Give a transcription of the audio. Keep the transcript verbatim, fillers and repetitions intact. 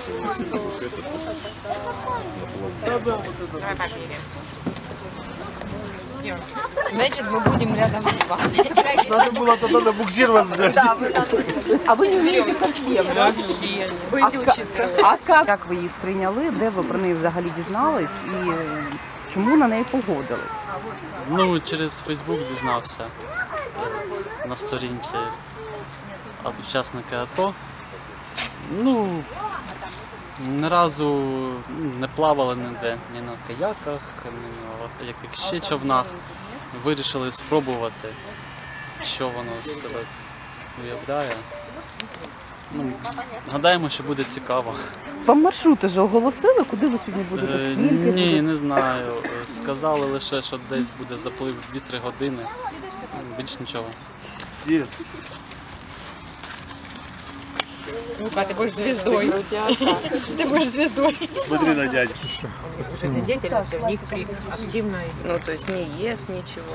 Давай померяем. Значит, мы будем рядом с вами. Надо было тогда на буксир вас взять. Да, вы нам... А вы не умеете совсем, да? Вообще. Будете учиться. А как? Як ви її сприйняли, де ви про неї взагалі дізнались і чому на неї погодились? Ну, через Фейсбук дізнався е, на сторінці учасника АТО. Ну, ні разу не плавали ніде, ні на каяках, ні на яких ще човнах. Вирішили спробувати, що воно з себе уявляє. Ну, гадаємо, що буде цікаво. Вам маршрути вже оголосили, куди ви сьогодні будете? Е, Скільки Ні, буде? не знаю. Сказали лише, що десь буде заплив дві-три години. Більш нічого. Нет. Ну-ка, ты будешь звездой. Ты будешь звездой. Смотри на дядю. Жизнедеятельность у них при активной. Ну, то есть не ест ничего.